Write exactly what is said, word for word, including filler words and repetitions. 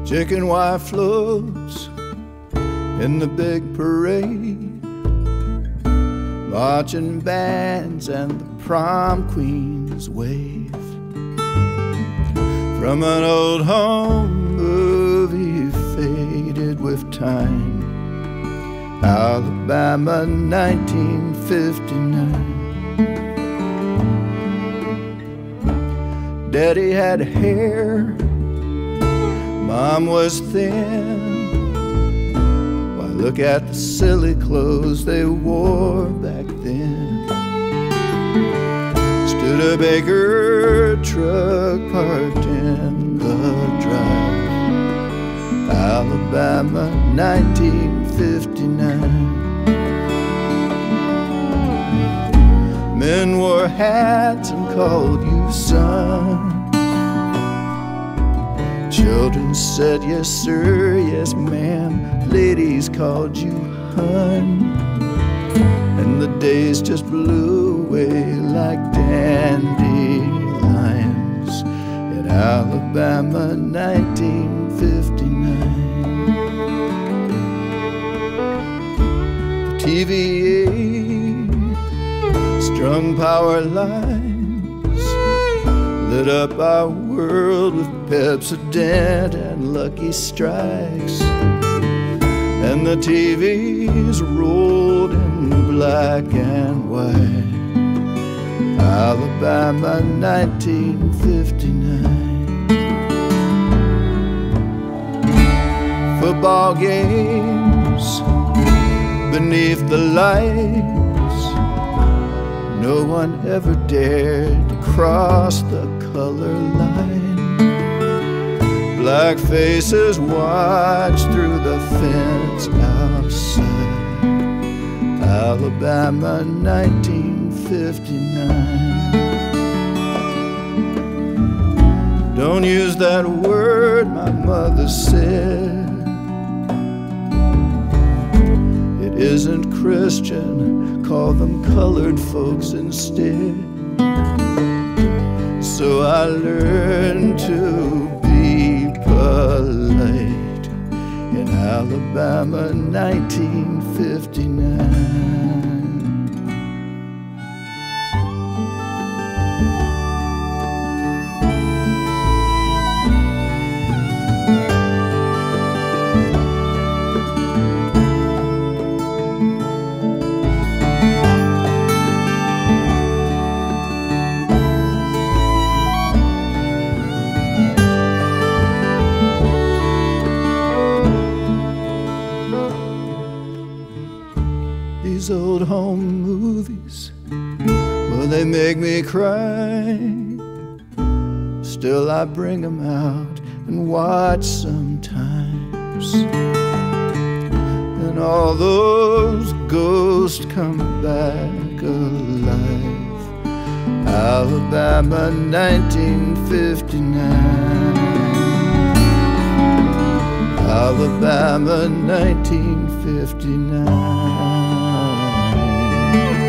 Chicken wire floats in the big parade, marching bands and the prom queens wave. From an old home movie faded with time, Alabama nineteen fifty-nine. Daddy had hair, Mom was thin. Why, look at the silly clothes they wore back then. Stood a Baker truck parked in the drive, Alabama nineteen fifty-nine. Men wore hats and called you son. Children said yes sir, yes ma'am. Ladies called you hun. And the days just blew away like dandelions in Alabama nineteen fifty-nine. The T V A strung power lines lit up our world with Pepsodent and Lucky Strikes, and the T Vs rolled in black and white, Alabama nineteen fifty-nine. Football games beneath the lights, no one ever dared to cross the color line. Black faces watched through the fence outside, Alabama nineteen fifty-nine. Don't use that word, my mother said. It isn't Christian, call them colored folks instead. So I learned to be polite in Alabama nineteen fifty-nine. These old home movies, well, they make me cry. Still I bring them out and watch sometimes, and all those ghosts come back alive, Alabama nineteen fifty-nine. Alabama nineteen fifty-nine.